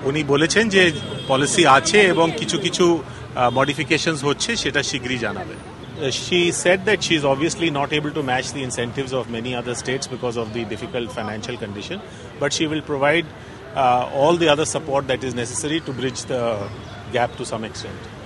উনি বলেছেন যে পলিসি আছে এবং কিছু কিছু মডিফিকেশনস হচ্ছে, সেটা শীঘ্রই জানাবে। She said that she is obviously not able to match the incentives of many other states because of the difficult financial condition, but she will provide all the other support that is necessary to bridge the gap to some extent.